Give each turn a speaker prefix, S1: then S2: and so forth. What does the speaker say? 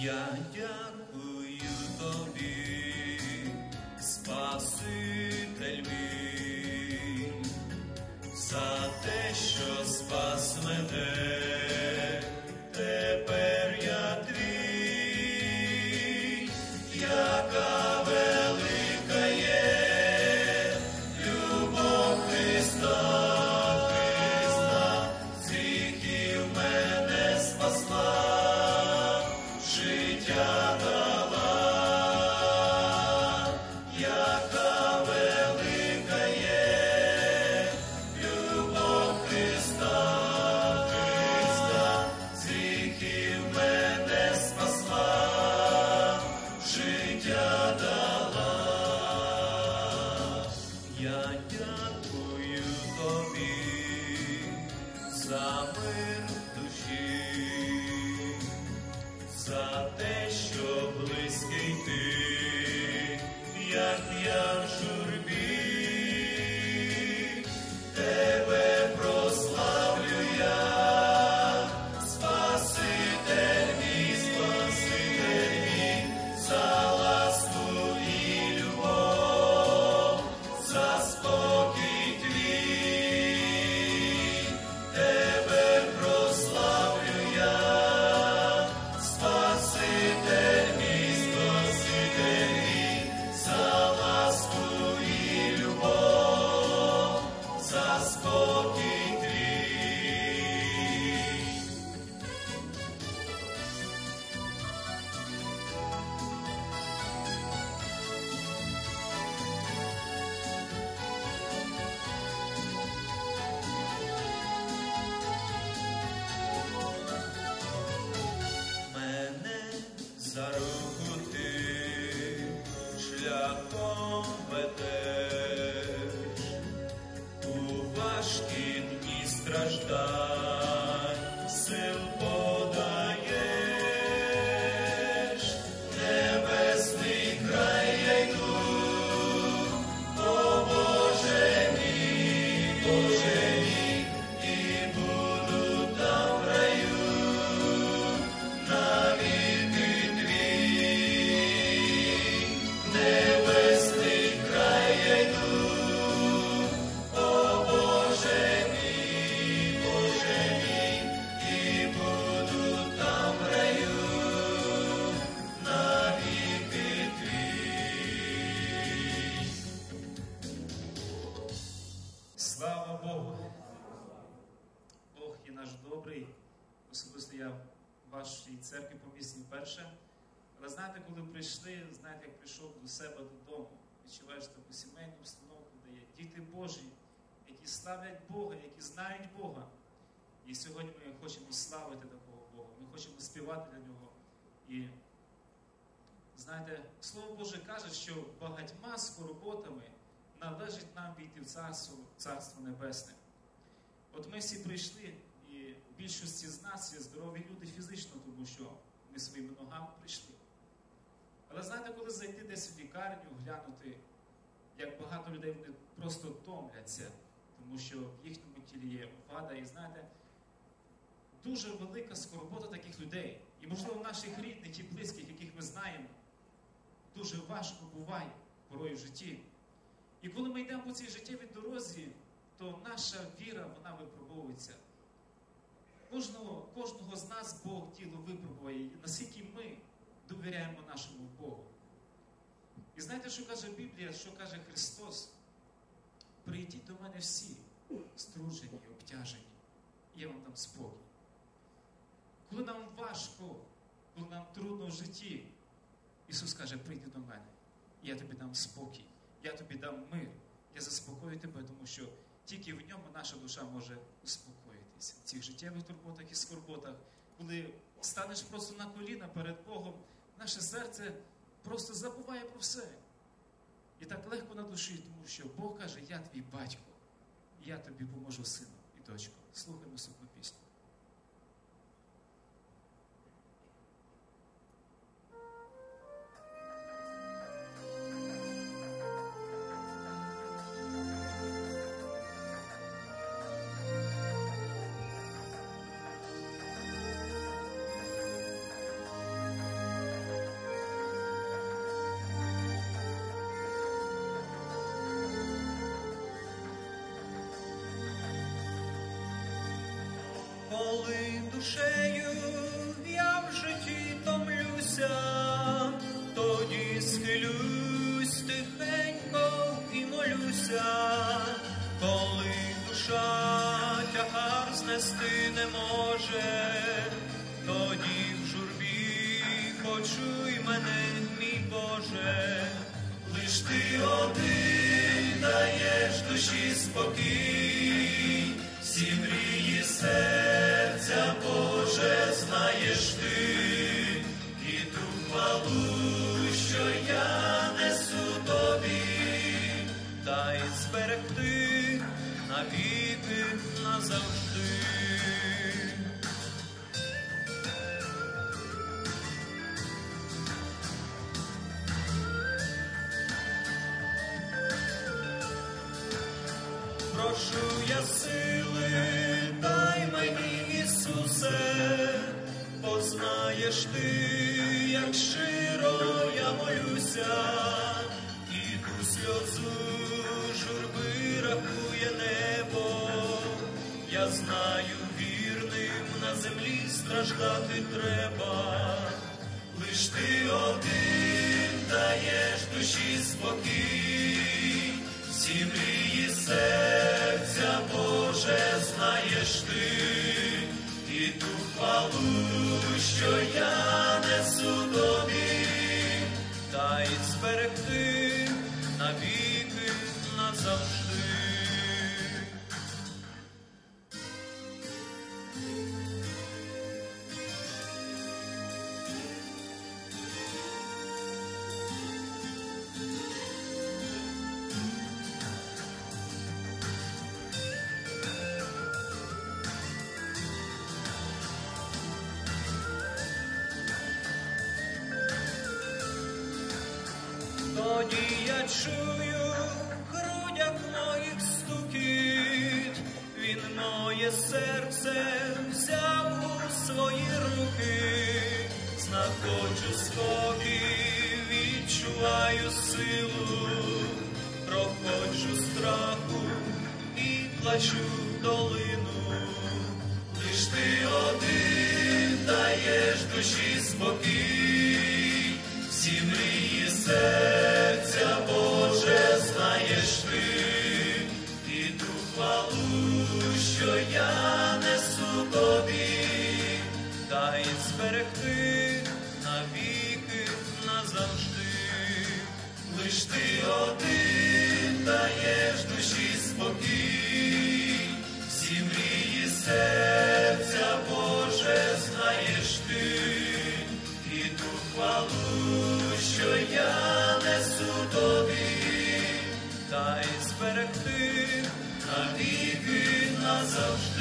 S1: Я дякую тобі, Спаситель мій, за те, що спас мене, тепер я твій, яка велика є любов Христа.
S2: Церкві помісні вперше. Але знаєте, коли прийшли, знаєте, як прийшов до себе додому, відчуваєш таку сімейну обстановку, де є діти Божі, які славлять Бога, які знають Бога. І сьогодні ми хочемо славити такого Бога, ми хочемо співати для Нього. І, знаєте, Слово Боже каже, що багатьма скорботами належить нам війти в Царство Небесне. От ми всі прийшли, і більшості з нас є здорові люди фізично, тому що ми своїми ногами прийшли. Але знаєте, коли зайти десь в лікарню, глянути, як багато людей вони просто томляться, тому що в їхньому тілі є вада. І знаєте, дуже велика скорбота таких людей. І, можливо, наших рідних і близьких, яких ми знаємо, дуже важко буває порою в житті. І коли ми йдемо по цій життєвій дорозі, то наша віра, вона випробовується. Кожного з нас Бог діло випробує, наскільки ми довіряємо нашому Богу. І знаєте, що каже Біблія, що каже Христос? Прийдіть до мене всі, струджені, обтяжені, і я вам дам спокій. Коли нам важко, коли нам трудно в житті, Ісус каже, прийди до мене, і я тобі дам спокій, я тобі дам мир, я заспокою тебе, тому що тільки в ньому наша душа може успокоїтися. В цих життєвих турботах і скорботах, коли станеш просто на коліна перед Богом, наше серце просто забуває про все. І так легко на душі, тому що Бог каже, я твій батько, і я тобі поможу, сину і дочко. Слухаймо супну пісню.
S3: коли душею я в житті томлюся, тоді схилюсь тихенько і молюся, коли душа тягар знести не може, тоді в журбі почуй мене, мій Боже. Лиш ти один даєш душі спокій, всі мрії серця, Боже, знаєш ти, і ту хвалу, що я несу тобі, дай зберегти навіки, назавжди. Прошу я сили, дай мені, Ісусе, познаєш ти, як щиро я молюся, і ту сльозу журби рахує небо. Я знаю, вірним на землі страждати треба, лиш ти один даєш душі спокій, всі мрії серця, Боже, знаєш ти, і ту хвалу, що я несу тобі, дай зберегти навіки, назавжди. Тоді я чую в грудях моїх стукіт, він моє серце взяв у свої руки, знаходжу спокій, відчуваю силу, проходжу страху і плачу в долину. Лиш ти один даєш душі спокій, всі мрії серця, Боже, знаєш ти, і ту хвалу, що я несу тобі, дай зберегти навіки, назавжди. Лиш ти один даєш душі спокій, всі мрії серця, Боже, знаєш ти, і ту хвалу, що я несу тобі, дай зберегти навіки, назавжди.